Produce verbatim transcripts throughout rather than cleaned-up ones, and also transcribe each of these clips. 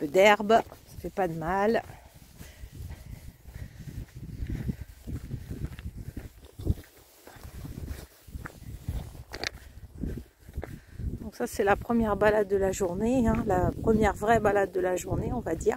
peu d'herbe, ça fait pas de mal. Donc ça c'est la première balade de la journée, hein, la première vraie balade de la journée on va dire.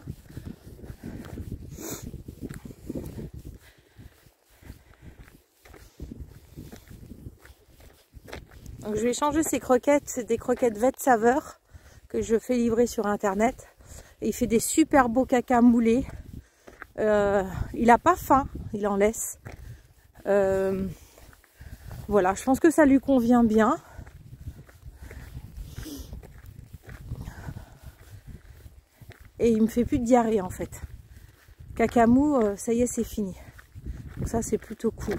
Donc je vais changer ces croquettes, c'est des croquettes Vette Saveur que je fais livrer sur internet. Et il fait des super beaux caca moulés. Euh, il n'a pas faim, il en laisse. Euh, voilà, je pense que ça lui convient bien. Et il me fait plus de diarrhée en fait. Caca mou, euh, ça y est, c'est fini. Donc ça c'est plutôt cool.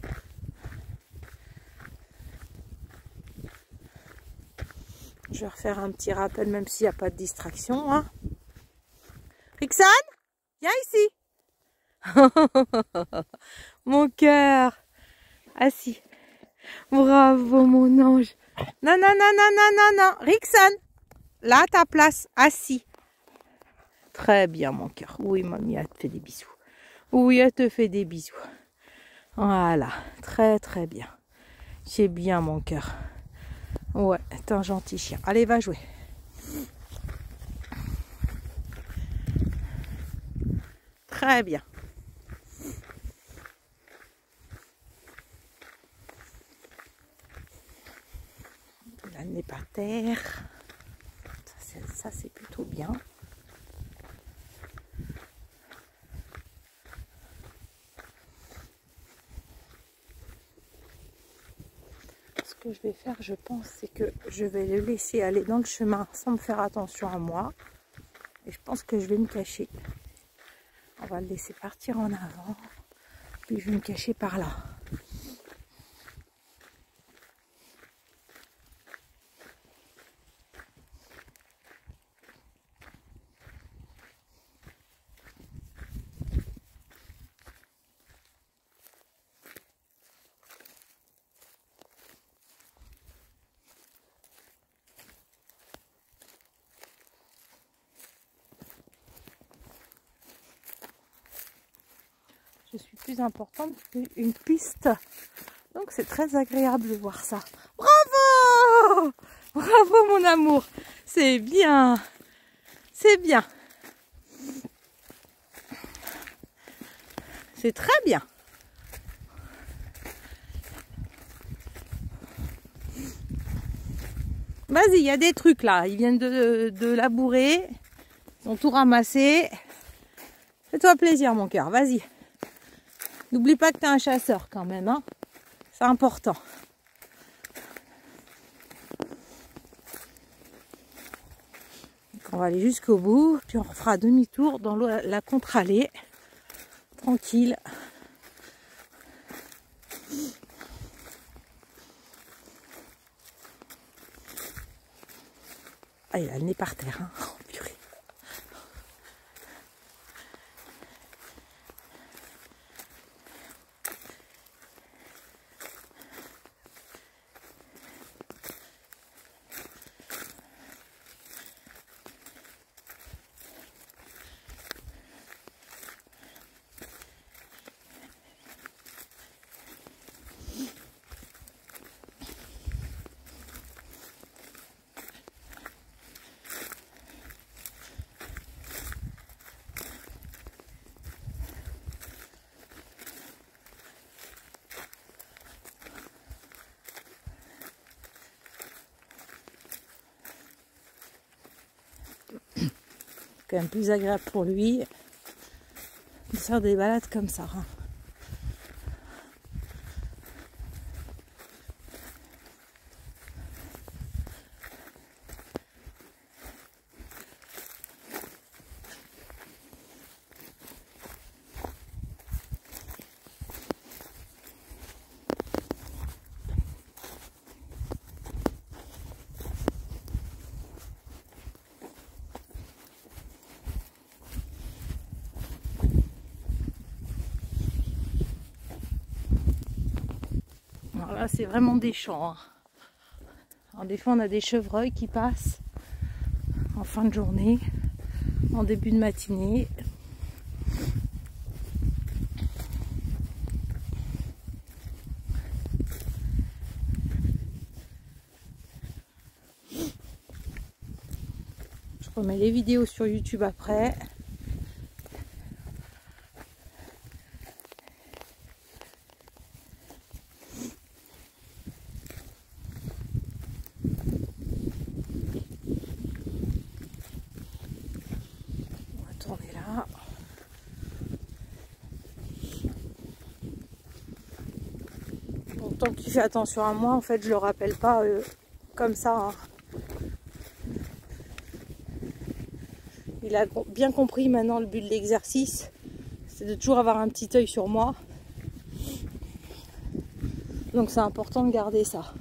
Je vais refaire un petit rappel même s'il n'y a pas de distraction. Hein. Rixane, viens ici. Mon cœur. Assis. Bravo mon ange. Non, non, non, non, non, non, non. Rixane, là ta place, assis. Très bien mon cœur. Oui, mamie, elle te fait des bisous. Oui, elle te fait des bisous. Voilà, très très bien. C'est bien mon cœur. Ouais, t'es un gentil chien. Allez, va jouer. Très bien. La nez par terre. Ça, c'est plutôt bien. Ce que je vais faire, je pense, c'est que je vais le laisser aller dans le chemin sans me faire attention à moi. Et je pense que je vais me cacher. On va le laisser partir en avant. Puis je vais me cacher par là. Je suis plus importante qu'une piste. Donc c'est très agréable de voir ça. Bravo! Bravo mon amour! C'est bien! C'est bien! C'est très bien! Vas-y, il y a des trucs là. Ils viennent de, de labourer. Ils ont tout ramassé. Fais-toi plaisir mon cœur, vas-y. N'oublie pas que tu es un chasseur quand même, hein. C'est important. Donc on va aller jusqu'au bout, puis on fera demi-tour dans la contre-allée. Tranquille. Ah, il a le nez par terre, hein. Oh, purée. Quand même plus agréable pour lui de faire des balades comme ça. Hein. Alors là, c'est vraiment des champs. Hein. Alors des fois, on a des chevreuils qui passent en fin de journée. en début de matinée. Je remets les vidéos sur YouTube après. Tant qu'il fait attention à moi, en fait, je le rappelle pas euh, comme ça. Hein. Il a bien compris maintenant le but de l'exercice, c'est de toujours avoir un petit œil sur moi. Donc c'est important de garder ça.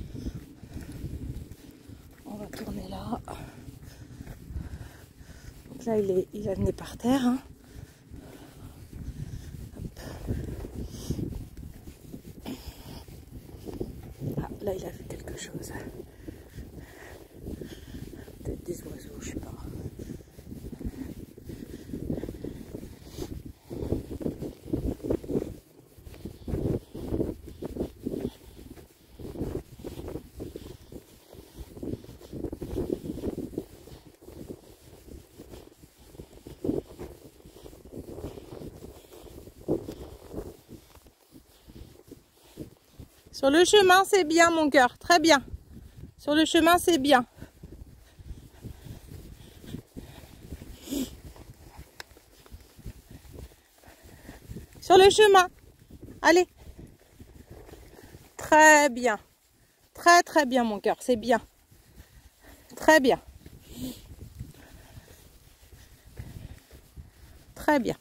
On va tourner là. Donc là, il est, il a le nez par terre. Hein. Là, il a vu quelque chose. Peut-être des oiseaux, je sais pas. Sur le chemin, c'est bien, mon cœur. Très bien. Sur le chemin, c'est bien. Sur le chemin. Allez. Très bien. Très, très bien, mon cœur. C'est bien. Très bien. Très bien.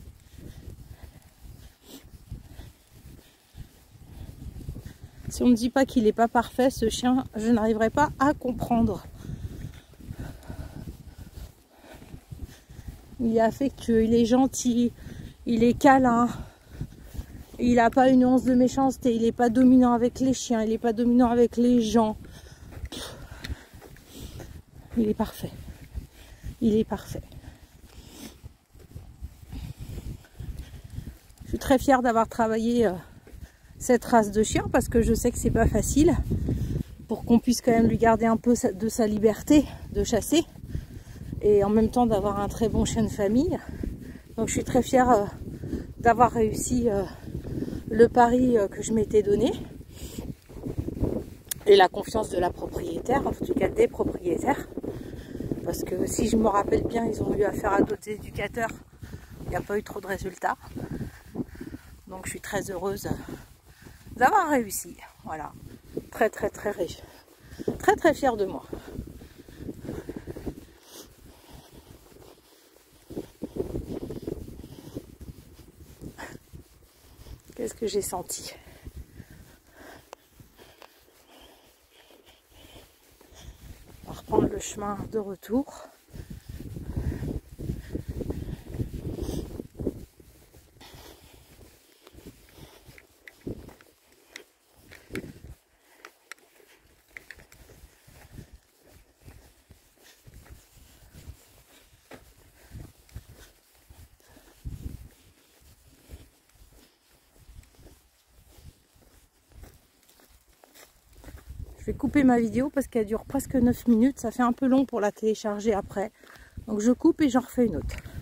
Si on ne me dit pas qu'il n'est pas parfait, ce chien, je n'arriverai pas à comprendre. Il est affectueux, il est gentil, il est câlin. Il n'a pas une once de méchanceté, il n'est pas dominant avec les chiens, il n'est pas dominant avec les gens. Il est parfait. Il est parfait. Je suis très fière d'avoir travaillé cette race de chien parce que je sais que c'est pas facile pour qu'on puisse quand même lui garder un peu de sa liberté de chasser et en même temps d'avoir un très bon chien de famille. Donc je suis très fière d'avoir réussi le pari que je m'étais donné et la confiance de la propriétaire, en tout cas des propriétaires, parce que si je me rappelle bien, ils ont eu affaire à d'autres éducateurs, il n'y a pas eu trop de résultats. Donc je suis très heureuse d'avoir réussi. Voilà. Très très très riche. Très très fière de moi. Qu'est-ce que j'ai senti? On va reprendre le chemin de retour. Je vais couper ma vidéo parce qu'elle dure presque neuf minutes. Ça fait un peu long pour la télécharger après. Donc je coupe et j'en refais une autre.